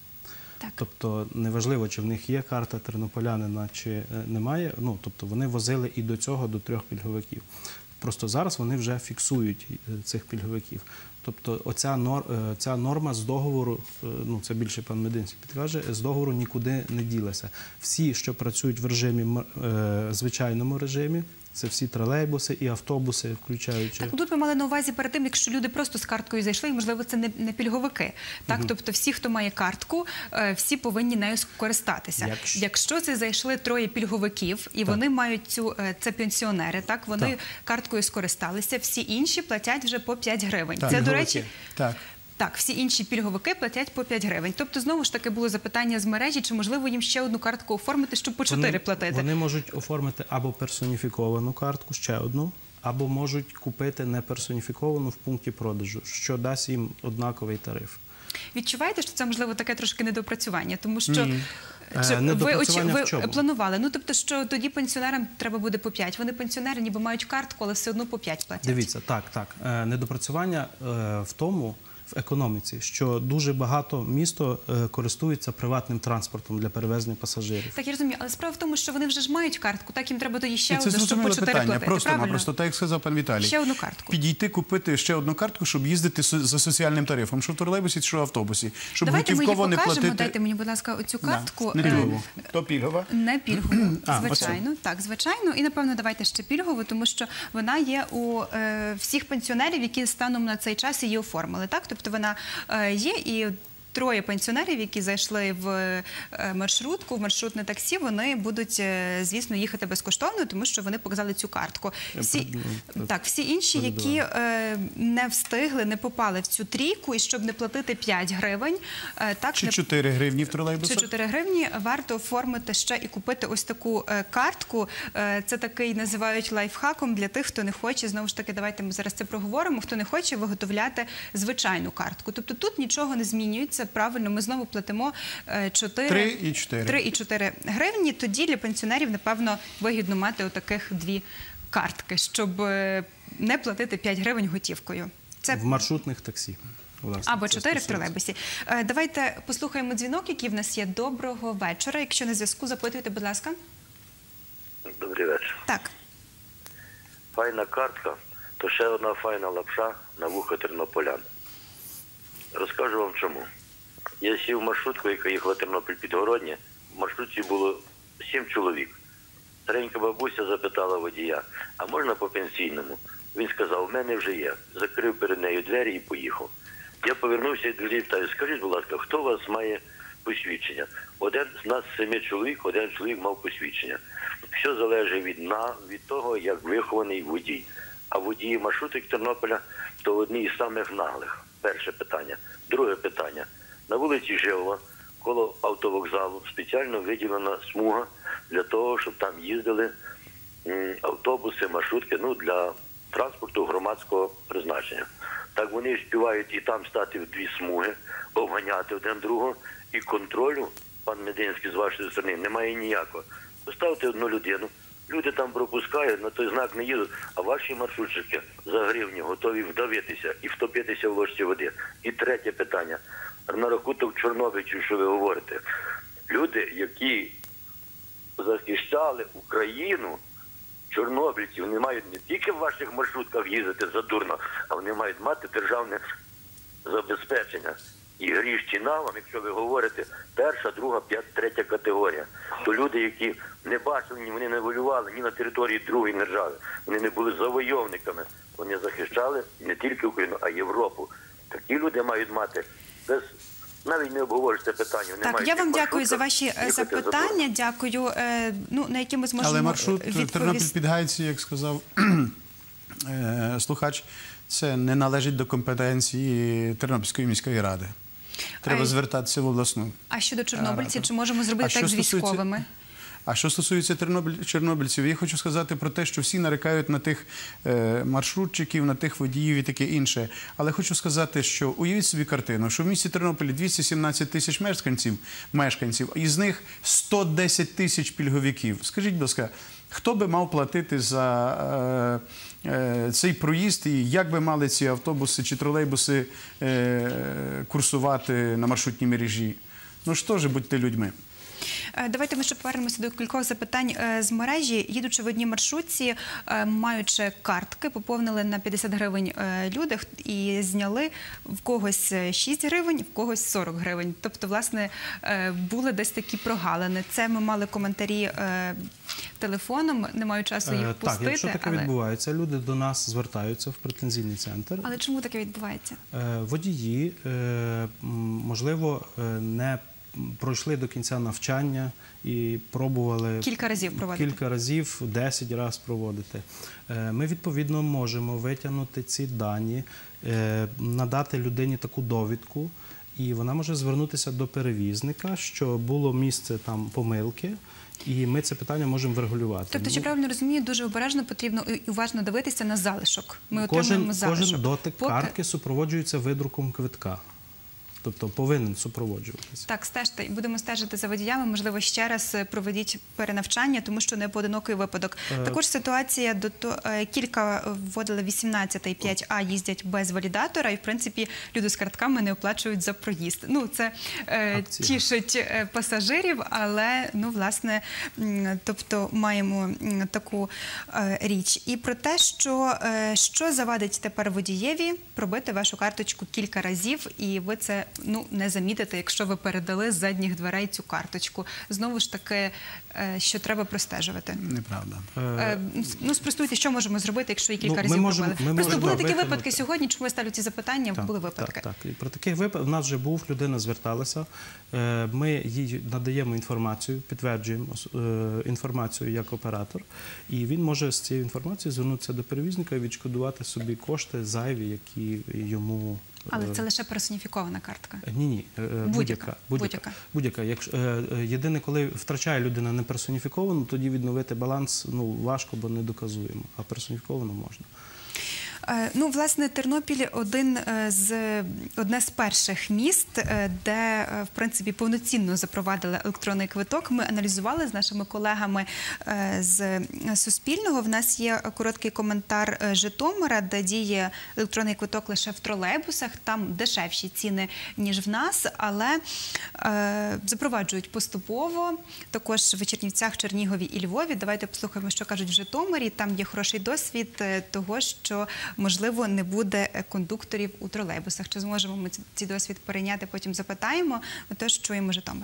Speaker 1: Так.
Speaker 2: Тобто неважливо, чи в них є карта тернополянина, чи е, немає. Ну, тобто вони возили і до цього до трьох пільговиків. Просто зараз вони вже фіксують е, цих пільговиків. Тобто оця нор, е, ця норма з договору, е, ну це більше пан Мединський підкаже, з договору нікуди не ділася. Всі, що працюють в режимі, м- е, звичайному режимі, це всі тролейбуси і автобуси, включаючи.
Speaker 1: Так, тут ми мали на увазі перед тим, якщо люди просто з карткою зайшли, і, можливо, це не, не пільговики. Так?
Speaker 2: Мгм.
Speaker 1: Тобто всі, хто має картку, е, всі повинні нею скористатися.
Speaker 2: Якщо-
Speaker 1: Якщо це зайшли троє пільговиків, і
Speaker 2: Так.
Speaker 1: вони мають цю, е, це пенсіонери, так? Вони
Speaker 2: Так.
Speaker 1: карткою скористалися, всі інші платять вже по п'ять гривень.
Speaker 3: Так.
Speaker 1: Це, до
Speaker 3: Пільговики.
Speaker 1: речі,
Speaker 3: Так.
Speaker 1: так, всі інші пільговики платять по п'ять гривень. Тобто, знову ж таки, було запитання з мережі, чи можливо їм ще одну картку оформити, щоб по чотири
Speaker 2: Вони-
Speaker 1: платити.
Speaker 2: Вони можуть оформити або персоніфіковану картку, ще одну, або можуть купити неперсоніфіковану в пункті продажу, що дасть їм однаковий тариф.
Speaker 1: Відчуваєте, що це, можливо, таке трошки недопрацювання? Тому що
Speaker 2: Ні.
Speaker 1: Чи
Speaker 2: Е,
Speaker 1: ви,
Speaker 2: недопрацювання
Speaker 1: очі-
Speaker 2: в чому?
Speaker 1: ви планували? Ну, тобто, що тоді пенсіонерам треба буде по п'ять. Вони пенсіонери ніби мають картку, але все одно по п'ять платять.
Speaker 2: Дивіться, так, так. Е, Недопрацювання е, в тому, в економіці, що дуже багато місто е, користується приватним транспортом для перевезення пасажирів.
Speaker 1: Так, я розумію, але справа в тому, що вони вже ж мають картку, так їм треба тоді ще
Speaker 3: І це
Speaker 1: одну, щоб по
Speaker 3: зрозуміле
Speaker 1: чотири
Speaker 3: питання.
Speaker 1: платити.
Speaker 3: Просто
Speaker 1: Правильно?
Speaker 3: напросто, так як сказав пан Віталій.
Speaker 1: Ще одну картку.
Speaker 3: Підійти, купити ще одну картку, щоб їздити со- за соціальним тарифом, що в тролейбусі, що в автобусі. Щоб
Speaker 1: Давайте ми її
Speaker 3: готівково не
Speaker 1: покажемо.
Speaker 3: платити.
Speaker 1: Дайте мені, будь ласка, оцю картку.
Speaker 3: Не
Speaker 1: Е,
Speaker 3: пільгову. То пільгова.
Speaker 1: Не пільгову,
Speaker 3: А,
Speaker 1: звичайно. Так, звичайно. І, напевно, давайте ще пільгову, тому що вона є у е, всіх пенсіонерів, які станом на цей час її оформили. Так? Тобто вона е, є і троє пенсіонерів, які зайшли в е, маршрутку, в маршрутне таксі, вони будуть, е, звісно, їхати безкоштовно, тому що вони показали цю картку. Всі, так, всі інші, які е, не встигли, не попали в цю трійку, і щоб не платити п'ять гривень, е, так,
Speaker 3: Чи
Speaker 1: не-
Speaker 3: чотири гривні в тролейбусах?
Speaker 1: чи чотири гривні, варто оформити ще і купити ось таку е, картку. Е, Це такий називають лайфхаком для тих, хто не хоче, знову ж таки, давайте ми зараз це проговоримо, хто не хоче виготовляти звичайну картку. Тобто тут нічого не змінюється, правильно, ми знову платимо е, чотири
Speaker 3: Три і чотири.
Speaker 1: три і чотири гривні. Тоді для пенсіонерів, напевно, вигідно мати отаких дві картки, щоб е, не платити п'ять гривень готівкою. Це
Speaker 2: В маршрутних таксі. Власне,
Speaker 1: або
Speaker 2: це
Speaker 1: чотири в
Speaker 2: стосується.
Speaker 1: тролейбусі. Е, Давайте послухаємо дзвінок, який в нас є. Доброго вечора. Якщо на зв'язку, запитуйте, будь ласка.
Speaker 15: Добрий вечір.
Speaker 1: Так.
Speaker 15: Файна картка, то ще одна файна лапша на вухо тернополян. Розкажу вам чому. Я сів в маршрутку, яка їхала Тернопіль-Підгороднє. В маршрутці було сім чоловік. Старенька бабуся запитала водія, а можна по пенсійному? Він сказав, в мене вже є. Закрив перед нею двері і поїхав. Я повернувся і до людей питаю, скажіть, будь ласка, хто у вас має посвідчення? Один з нас семи чоловік, один чоловік мав посвідчення. Все залежить від, на, від того, як вихований водій. А водії маршруток Тернополя – то одні із самих наглих. Перше питання. Друге питання. На вулиці Живова, коло автовокзалу, спеціально виділена смуга для того, щоб там їздили м, автобуси, маршрутки, ну, для транспорту громадського призначення. Так вони співають і там стати в дві смуги, обганяти один другого, і контролю, пан Мединський, з вашої сторони, немає ніякого. Поставте одну людину, люди там пропускають, на той знак не їдуть, а ваші маршрутчики за гривню готові вдавитися і втопитися в ложці води. І третє питання. На рахунок чорнобильців, що ви говорите. Люди, які захищали Україну, чорнобильці, вони мають не тільки в ваших маршрутках їздити задурно, а вони мають мати державне забезпечення. І грішті нам, якщо ви говорите, перша, друга, п'ята, третя категорія. То люди, які не бачили, ні, вони не воювали ні на території другої держави, вони не були завойовниками, вони захищали не тільки Україну, а й Європу. Такі люди мають мати без... Навіть не обговорюють це питання. Вони
Speaker 1: Так,
Speaker 15: мають
Speaker 1: я вам
Speaker 15: їх
Speaker 1: дякую за
Speaker 15: маршрутках
Speaker 1: ваші е,
Speaker 15: їхати
Speaker 1: запитання.
Speaker 15: задурно.
Speaker 1: Дякую, е, ну, на які ми зможемо
Speaker 3: Але маршрут
Speaker 1: відповісти.
Speaker 3: Тернопіль-Підгайці, як сказав е, слухач, це не належить до компетенції Тернопільської міської ради. Треба
Speaker 1: А-
Speaker 3: звертатися в обласну.
Speaker 1: А щодо чорнобильців,
Speaker 3: раду.
Speaker 1: чи можемо
Speaker 3: А
Speaker 1: зробити
Speaker 3: що
Speaker 1: так з
Speaker 3: стосується-
Speaker 1: військовими?
Speaker 3: А що стосується тернобиль- чорнобильців, я хочу сказати про те, що всі нарікають на тих е, маршрутчиків, на тих водіїв і таке інше. Але хочу сказати, що уявіть собі картину, що в місті Тернополі двісті сімнадцять тисяч мешканців, мешканців, із них сто десять тисяч пільговиків. Скажіть, будь ласка, хто би мав платити за е, е, цей проїзд і як би мали ці автобуси чи тролейбуси е, курсувати на маршрутній мережі? Ну що ж, будьте людьми.
Speaker 1: Е, Давайте ми ще повернемося до кількох запитань е, з мережі. Їдучи в одній маршрутці, е, маючи картки, поповнили на п'ятдесят гривень е, люди х- і зняли в когось шість гривень, в когось сорок гривень. Тобто, власне, е, були десь такі прогалини. Це ми мали коментарі е, телефоном, не маю часу їх
Speaker 2: Е,
Speaker 1: пустити.
Speaker 2: Так, якщо таке
Speaker 1: але...
Speaker 2: відбувається, люди до нас звертаються в претензійний центр.
Speaker 1: але чому таке відбувається?
Speaker 2: Е, Водії, е, м, можливо, е, не пройшли до кінця навчання і пробували
Speaker 1: Кілька разів проводити.
Speaker 2: кілька разів, десять разів проводити. Е, Ми, відповідно, можемо витягнути ці дані, е, надати людині таку довідку, і вона може звернутися до перевізника, що було місце там помилки, і ми це питання можемо врегулювати.
Speaker 1: Тобто, чи
Speaker 2: Ну,
Speaker 1: правильно розумію, дуже обережно потрібно і уважно дивитися на залишок. Ми отримуємо
Speaker 2: Кожен,
Speaker 1: залишок.
Speaker 2: кожен дотик
Speaker 1: Поки-
Speaker 2: картки супроводжується видруком квитка. Тобто повинен супроводжуватися.
Speaker 1: Так, стежте. Будемо стежити за водіями. Можливо, ще раз е, проведіть перенавчання, тому що не поодинокий випадок.
Speaker 2: Е,
Speaker 1: Також ситуація, до то, е, кілька вводили вісімнадцять і п'ять А, їздять без валідатора, і, в принципі, люди з картками не оплачують за проїзд. Ну, це е,
Speaker 2: Акція.
Speaker 1: тішить е, пасажирів, але, ну, власне, м, тобто маємо м, таку е, річ. І про те, що, е, що завадить тепер водієві пробити вашу карточку кілька разів, і ви це ну, не замітити, якщо ви передали з задніх дверей цю карточку. Знову ж таки, що треба простежувати.
Speaker 3: Неправда.
Speaker 1: Е, ну, спростуйте, що можемо зробити, якщо є кілька
Speaker 2: Ну, ми
Speaker 1: разів
Speaker 2: можемо-
Speaker 1: пробили.
Speaker 2: ми
Speaker 1: Просто
Speaker 2: можемо
Speaker 1: були такі
Speaker 2: виконати.
Speaker 1: випадки сьогодні, чому я ставлю ці запитання,
Speaker 2: Так,
Speaker 1: були випадки.
Speaker 2: Так, так. І про таких випадків в нас вже був, людина зверталася, е, ми їй надаємо інформацію, підтверджуємо е, інформацію як оператор, і він може з цією інформацією звернутися до перевізника і відшкодувати собі кошти зайві, які йому...
Speaker 1: Але це лише персоніфікована картка.
Speaker 2: Ні, ні, е, будь-яка.
Speaker 1: Будь-яка.
Speaker 2: Будь-яка. Якщо, е, е, єдине, коли втрачає людина не персоніфіковану, тоді відновити баланс ну, важко, бо не доказуємо, а персоніфіковану можна.
Speaker 1: Е, Ну, власне, Тернопіль один з, одне з перших міст, е, де, е, в принципі, повноцінно запровадили електронний квиток. Ми аналізували з нашими колегами е, з Суспільного. В нас є короткий коментар е, Житомира, де діє електронний квиток лише в тролейбусах. Там дешевші ціни, ніж в нас, але е, запроваджують поступово. Також в Чернівцях, Чернігові і Львові. Давайте послухаємо, що кажуть в Житомирі. Там є хороший досвід е, того, що можливо, не буде кондукторів у тролейбусах. Чи зможемо ми цей досвід перейняти, потім запитаємо. Отож, чуємо Житомир.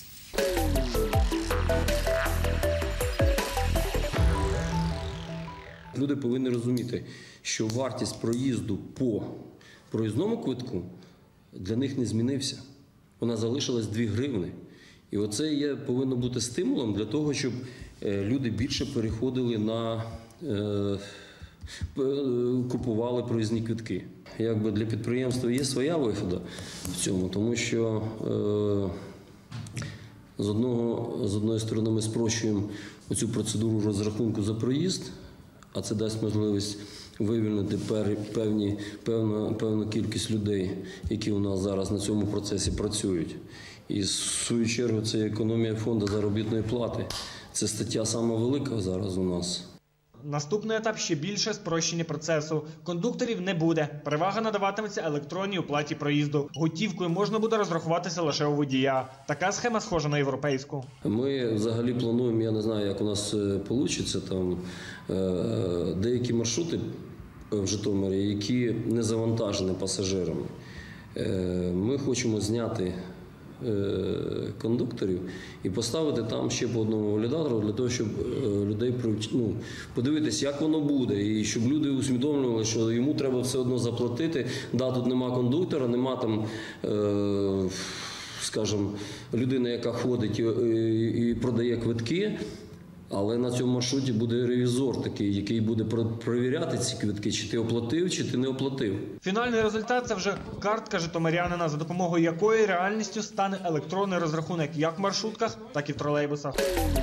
Speaker 16: Люди повинні розуміти, що вартість проїзду по проїзному квитку для них не змінився. Вона залишилась дві гривни. І оце є, повинно бути стимулом для того, щоб люди більше переходили на... Е, купували проїзні квитки. Якби для підприємства є своя вигода в цьому, тому що е, з, одного, з одної сторони ми спрощуємо оцю процедуру розрахунку за проїзд, а це дасть можливість вивільнити певні, певну, певну кількість людей, які у нас зараз на цьому процесі працюють. І в свою чергу це економія фонду заробітної плати. Це стаття сама велика зараз у нас.
Speaker 17: Наступний етап – ще більше спрощення процесу. Кондукторів не буде. Перевага надаватиметься електронній оплаті проїзду. Готівкою можна буде розрахуватися лише у водія. Така схема схожа на європейську.
Speaker 16: Ми взагалі плануємо, я не знаю, як у нас вийде, там деякі маршрути в Житомирі, які не завантажені пасажирами. Ми хочемо зняти кондукторів і поставити там ще по одному валідатору для того, щоб людей ну, подивитися, як воно буде, і щоб люди усвідомлювали, що йому треба все одно заплатити. Да, тут нема кондуктора, нема там, е, скажімо, людини, яка ходить і, і, і продає квитки, але на цьому маршруті буде ревізор такий, який буде перевіряти ці квитки, чи ти оплатив, чи ти не оплатив.
Speaker 17: Фінальний результат – це вже картка житомирянина, за допомогою якої реальністю стане електронний розрахунок як в маршрутках, так і в тролейбусах.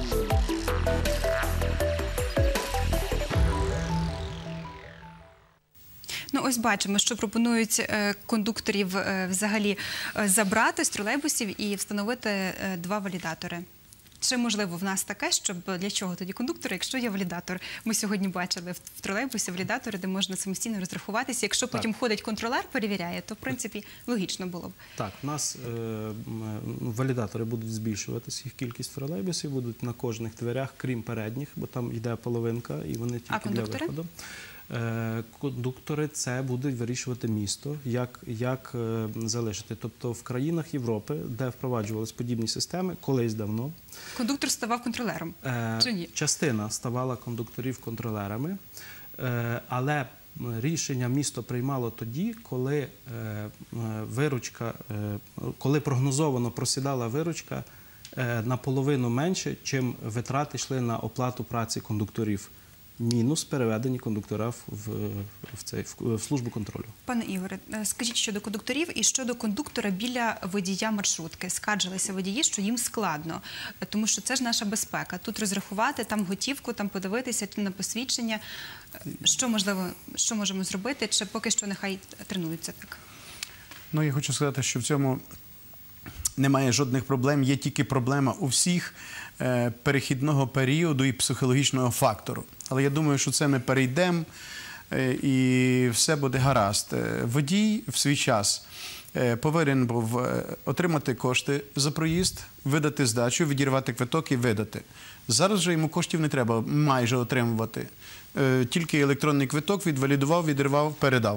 Speaker 1: Ну, ось бачимо, що пропонують кондукторів взагалі забрати з тролейбусів і встановити два валідатори. Чи можливо в нас таке, щоб для чого тоді кондуктор, якщо є валідатор? Ми сьогодні бачили в тролейбусі валідатори, де можна самостійно розрахуватися. Якщо
Speaker 2: так.
Speaker 1: потім ходить контролер, перевіряє, то в принципі логічно було б.
Speaker 2: Так, у нас е, валідатори будуть збільшуватися, їх кількість тролейбусів будуть на кожних дверях, крім передніх, бо там йде половинка і вони тільки для виходу. Кондуктори – це будуть вирішувати місто, як, як е, залишити. Тобто в країнах Європи, де впроваджувалися подібні системи, колись давно.
Speaker 1: Кондуктор ставав контролером, е, чи ні?
Speaker 2: Частина ставала кондукторів контролерами, е, але рішення місто приймало тоді, коли е, виручка, е, коли прогнозовано просідала виручка е, наполовину менше, чим витрати йшли на оплату праці кондукторів. Мінус переведені кондуктора в, в, цей, в службу контролю.
Speaker 1: Пане Ігоре, скажіть щодо кондукторів і щодо кондуктора біля водія маршрутки. Скаржилися водії, що їм складно, тому що це ж наша безпека. Тут розрахувати, там готівку, там подивитися на посвідчення. Що можливо, що можемо зробити, чи поки що нехай тренуються так?
Speaker 3: Ну, я хочу сказати, що в цьому немає жодних проблем, є тільки проблема у всіх е, перехідного періоду і психологічного фактору. Але я думаю, що це ми перейдемо е, і все буде гаразд. Водій в свій час е, повинен був отримати кошти за проїзд, видати здачу, відірвати квиток і видати. Зараз же йому коштів не треба майже отримувати. Е, тільки електронний квиток відвалідував, відірвав, передав.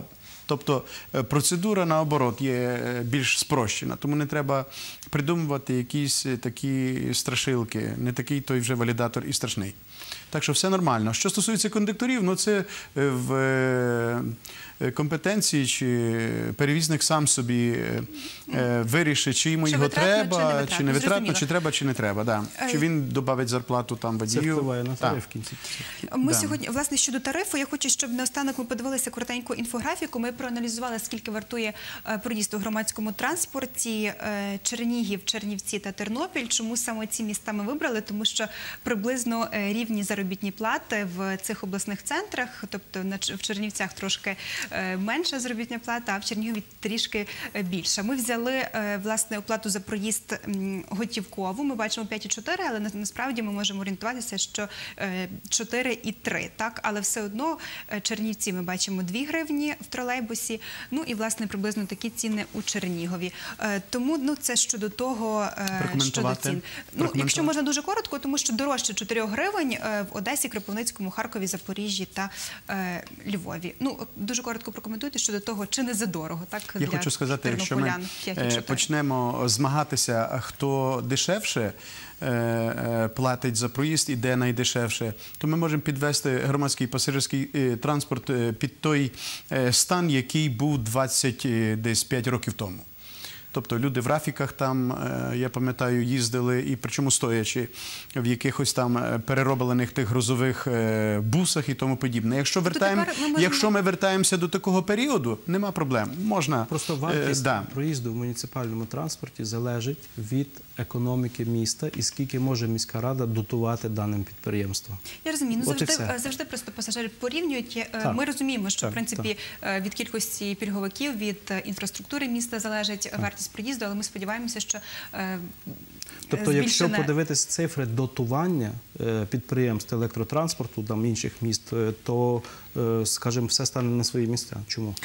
Speaker 3: Тобто процедура, наоборот, є більш спрощена, тому не треба придумувати якісь такі страшилки, не такий той вже валідатор і страшний. Так що все нормально. Що стосується кондукторів, ну це в компетенції, чи перевізник сам собі вирішить, чи йому його треба, чи не витратно, чи треба, чи не треба. Да. Чи він додавить зарплату там водію.
Speaker 2: Це впливає на тариф в кінці.
Speaker 1: Ми
Speaker 3: Да.
Speaker 1: сьогодні, власне, щодо тарифу, я хочу, щоб наостанок ми подивилися коротеньку інфографіку. Ми проаналізували, скільки вартує е, проїзд у громадському транспорті е, Чернігів, Чернівці та Тернопіль. Чому саме ці міста ми вибрали? Тому що приблизно е, рівні заробітні плати в цих обласних центрах, тобто на, в Чернівцях трошки е, менша заробітня плата, а в Чернігові трішки е, більша. Ми взяли, е, власне, оплату за проїзд м, готівкову. Ми бачимо п'ять і чотири, але на, насправді ми можемо орієнтуватися, що е, чотири і три, так? Але все одно е, Чернівці ми бачимо дві гривні в тролейбусі, ну і, власне, приблизно такі ціни у Чернігові. Е, тому, ну, це щодо того, е, щодо цін. Ну, якщо можна дуже коротко, тому що дорожче чотири гривень е, в Одесі, Кропивницькому, Харкові, Запоріжжі та е, Львові. Ну, дуже коротко прокоментуйте щодо того, чи не задорого, так,
Speaker 3: Я
Speaker 1: для
Speaker 3: хочу сказати, якщо ми
Speaker 1: тернополян.
Speaker 3: почнемо змагатися, хто дешевше е, платить за проїзд і де найдешевше, то ми можемо підвести громадський пасажирський е, транспорт е, під той е, стан, який був двадцять п'ять років тому. Тобто люди в рафіках там, я пам'ятаю, їздили, і причому стоячи в якихось там перероблених тих грузових бусах і тому подібне. Якщо, вертаємо, ми можемо... Якщо ми вертаємося до такого періоду, нема проблем. Можна...
Speaker 2: Просто вартість
Speaker 3: е, да.
Speaker 2: проїзду в муніципальному транспорті залежить від економіки міста і скільки може міська рада дотувати даним підприємством.
Speaker 1: Я розумію. Ну, завжди, завжди просто пасажири порівнюють. Так. Ми розуміємо, що, так, в принципі, так. від кількості пільговиків, від інфраструктури міста залежить так. вартість проїзду, але ми сподіваємося, що е,
Speaker 2: Тобто, збільшене... якщо подивитись цифри дотування е, підприємств електротранспорту, там інших міст, е, то, е, скажімо, все стане на свої місця. Чому?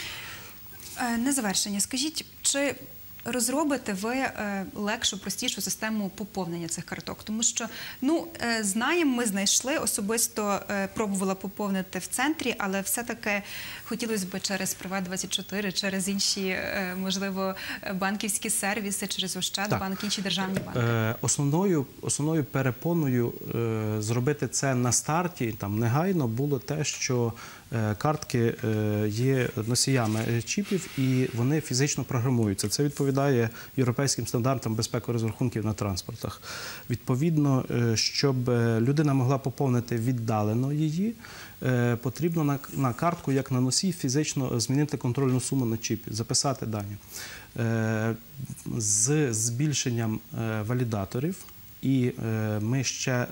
Speaker 1: Е, на завершення, скажіть, чи розробите ви е, легшу, простішу систему поповнення цих карток? Тому що, ну, е, знаємо, ми знайшли, особисто е, пробувала поповнити в центрі, але все-таки хотілося б через Приват двадцять чотири, через інші, е, можливо, банківські сервіси, через Ощадбанк, інші державні банки.
Speaker 2: Е, основною, основною перепоною е, зробити це на старті, там, негайно, було те, що е, картки е, є носіями чіпів і вони фізично програмуються. Це відповідає європейським стандартам безпеки розрахунків на транспортах. Відповідно, е, щоб людина могла поповнити віддалено її, е, потрібно на, на картку, як на носій, фізично змінити контрольну суму на чіпі, записати дані. Е, з збільшенням е, валідаторів, і е, ми ще е,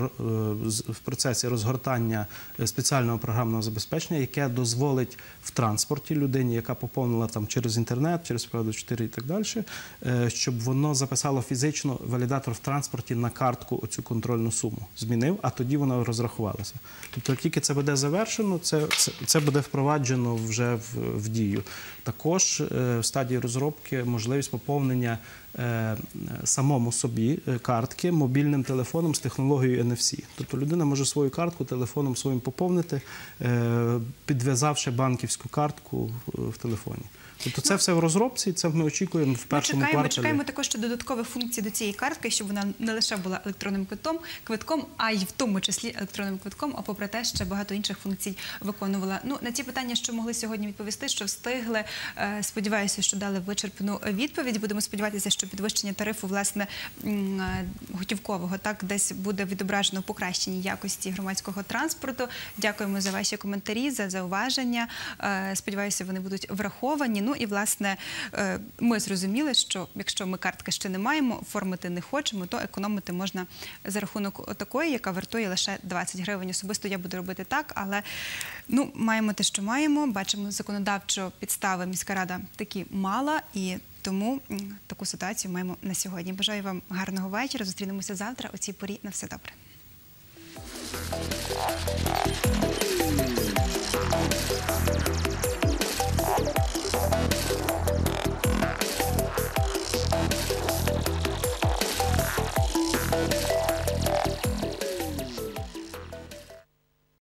Speaker 2: в процесі розгортання спеціального програмного забезпечення, яке дозволить в транспорті людині, яка поповнила там через інтернет, через Приват чотири і так далі, е, щоб воно записало фізично валідатор в транспорті на картку оцю контрольну суму. Змінив, а тоді вона розрахувалася. Тобто, як тільки це буде завершено, це, це, це буде впроваджено вже в, в дію. Також е, в стадії розробки можливість поповнення е, самому собі картки мобільним телефоном з технологією ен еф сі. Тобто людина може свою картку телефоном своїм поповнити, е, підв'язавши банківську картку в, в телефоні. Тобто це все в розробці, це ми очікуємо в першому
Speaker 1: ми чекаємо,
Speaker 2: кварталі.
Speaker 1: Ми чекаємо також ще додаткових функцій до цієї картки, щоб вона не лише була електронним квитком, квитком, а й в тому числі електронним квитком, а попри те, ще багато інших функцій виконувала. Ну, на ті питання, що могли сьогодні відповісти, що встигли, сподіваюся, що дали вичерпну відповідь. Будемо сподіватися, що підвищення тарифу, власне, готівкового, так, десь буде відображено покращенні якості громадського транспорту. Дякуємо за ваші коментарі, за зауваження. Сподіваюся, вони будуть враховані. Ну і, власне, ми зрозуміли, що якщо ми картки ще не маємо, оформити не хочемо, то економити можна за рахунок такої, яка вартує лише двадцять гривень. Особисто я буду робити так, але, ну, маємо те, що маємо. Бачимо, законодавчо підстави міська рада таки мала, і тому таку ситуацію маємо на сьогодні. Бажаю вам гарного вечора. Зустрінемося завтра о цій порі. На все добре.